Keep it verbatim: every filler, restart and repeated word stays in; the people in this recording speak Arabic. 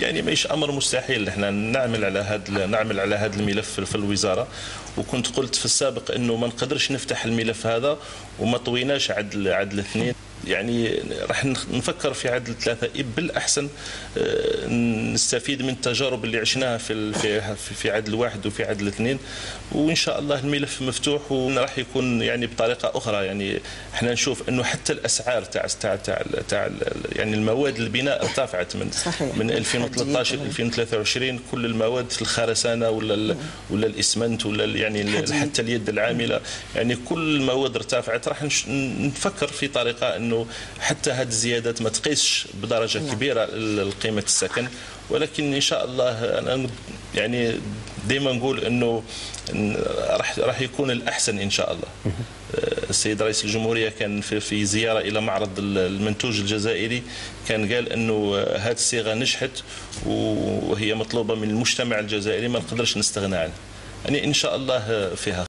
يعني ماهيش امر مستحيل. احنا نعمل على هذا نعمل على هذا الملف في الوزاره، وكنت قلت في السابق انه ما نقدرش نفتح الملف هذا وما طويناش عدل عدل اثنين. يعني راح نفكر في عدل ثلاثة بالاحسن نستفيد من التجارب اللي عشناها في في في عدل واحد وفي عدل اثنين، وان شاء الله الملف مفتوح وراح يكون يعني بطريقه اخرى. يعني احنا نشوف انه حتى الاسعار تاع تاع تاع تاع يعني المواد البناء ارتفعت من صحيح. من ألفين وثلاثطاش ل ألفين وثلاثة وعشرين. كل المواد في الخرسانه ولا ولا الاسمنت ولا يعني حتى اليد العامله، يعني كل المواد ارتفعت. راح نفكر في طريقه انه حتى هذه الزيادات ما تقيسش بدرجه كبيره قيمه السكن، ولكن ان شاء الله انا يعني دائما نقول انه راح راح يكون الاحسن ان شاء الله. السيد رئيس الجمهوريه كان في, في زياره الى معرض المنتوج الجزائري، كان قال انه هذه الصيغه نجحت وهي مطلوبه من المجتمع الجزائري، ما نقدرش نستغنى عنها. يعني ان شاء الله فيها